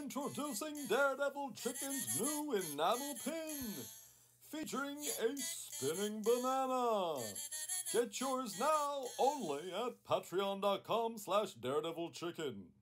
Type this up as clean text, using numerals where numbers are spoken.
Introducing Daredevil Chicken's new enamel pin, featuring a spinning banana. Get yours now only at patreon.com/daredevilchicken.